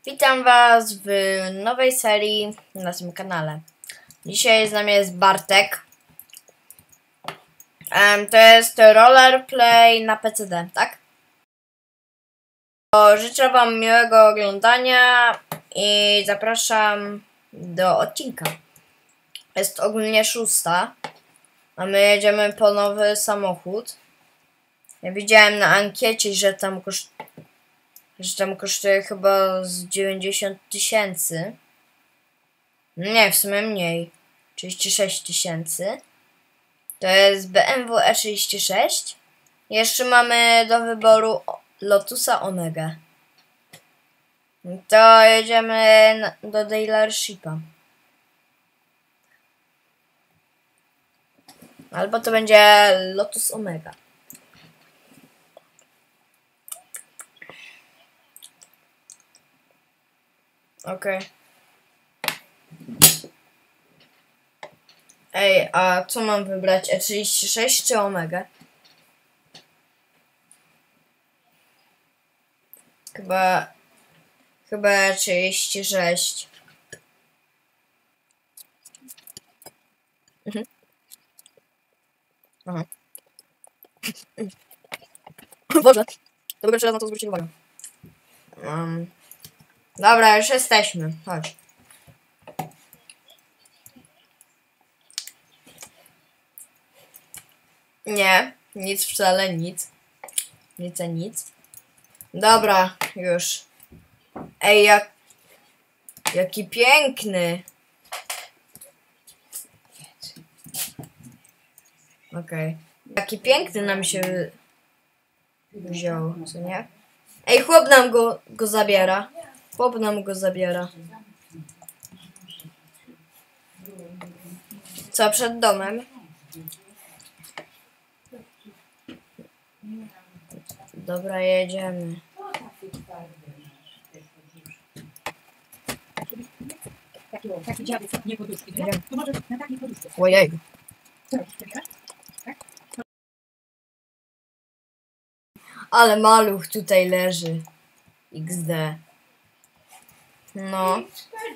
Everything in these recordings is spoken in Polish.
Witam Was w nowej serii na naszym kanale. Dzisiaj z nami jest Bartek. To jest rollerplay na PCD, tak? Życzę Wam miłego oglądania i zapraszam do odcinka. Jest ogólnie 6, a my jedziemy po nowy samochód. Ja widziałem na ankiecie, że tam kosztuje chyba z 90 000. Nie, w sumie mniej. 36 000. To jest BMW E36. Jeszcze mamy do wyboru Lotusa Omega. To jedziemy do dealershipa. Albo to będzie Lotus Omega. Okej. Ej, a co mam wybrać? E36 czy Omega? Chyba E36. Aha. Boże, to pierwszy raz na to zwrócić uwagę. Dobra, już jesteśmy. Chodź. Nie, nic wcale, nic. Nic. Dobra, już. Ej, jaki piękny. Okej. Jaki piękny nam się wziął, co nie? Ej, chłop nam go zabiera. Chłop nam go zabiera. Co, przed domem? Dobra, jedziemy. Taki dziadek, nie poduszki. To może na takiej poduszce. Ojej. Ale maluch tutaj leży. XD. No.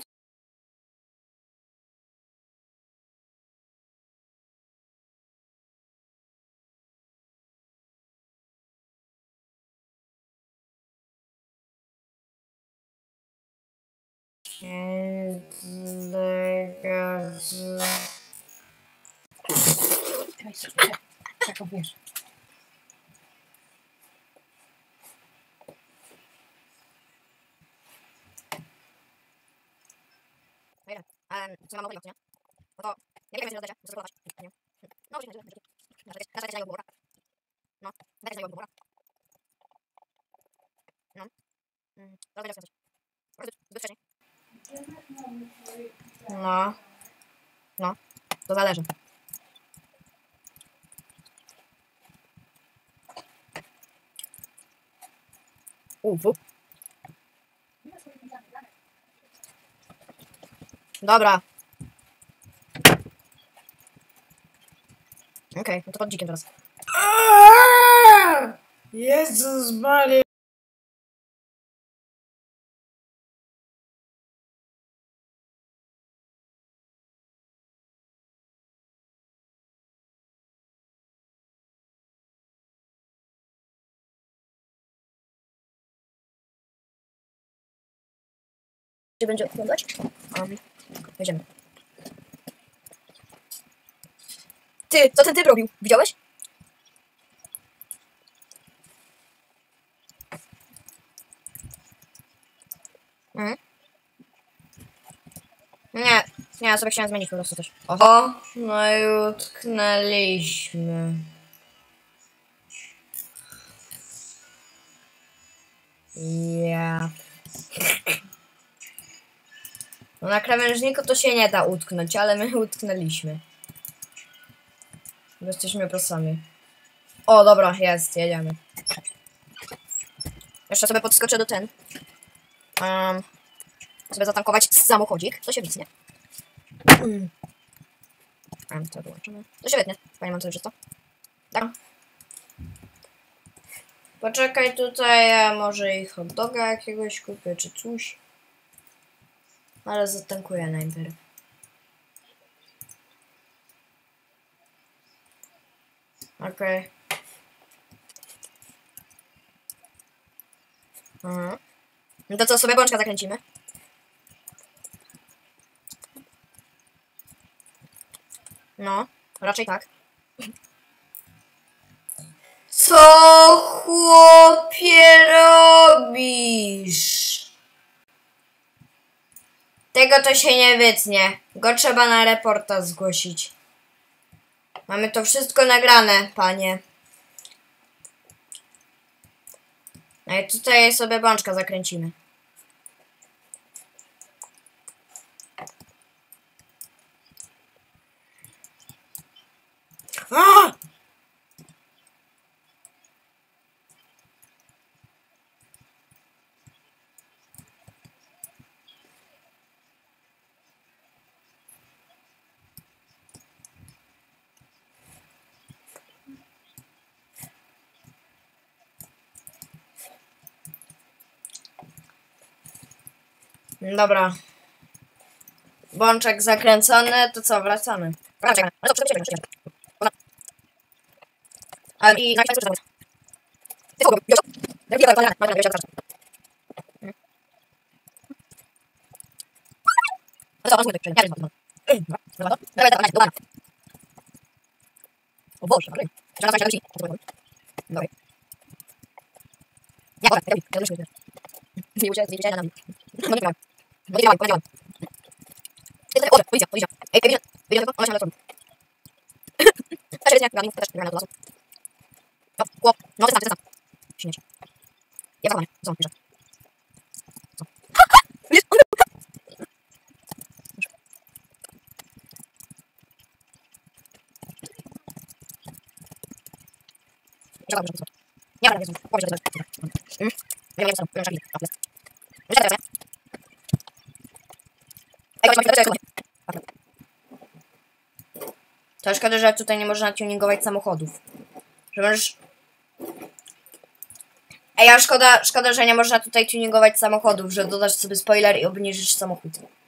Taką wiesz. Co mam nie? No to nie wiem, jak się rozdaje, nie? No, no, to zależy. Dobra. Okej, no to pod dzikiem teraz. Jezus Maria. Gdzie będzie oglądać? Jedziemy. Ty, co ten typ robił? Widziałeś? Nie, ja sobie chciałem zmienić po prostu też. Oho, no i utknęliśmy. Ja. No na krawężniku to się nie da utknąć, ale my utknęliśmy. Jesteśmy prosami. O, dobra, jest, jedziemy. Jeszcze sobie podskoczę do ten. Sobie zatankować samochodzik. To się wytnie. To wyłączymy. To się wytnie. Panie mam coś to. Tak. Poczekaj tutaj, ja może i hot doga jakiegoś kupię, czy coś. Ale zatankuję najpierw. Okej. Mhm. No to co, sobie bączka zakręcimy? No, raczej tak. Co, chłopie, robisz? Tego to się nie wytnie. Go trzeba na reporta zgłosić. Mamy to wszystko nagrane, panie. No i tutaj sobie bączka zakręcimy. A! Dobra. Bączek zakręcony, to co, wracamy. I o Boże, okej. To szkoda, że tutaj nie można tuningować samochodów. Że możesz... Ej, a szkoda, że nie można tutaj tuningować samochodów, że dodasz sobie spoiler i obniżysz samochód.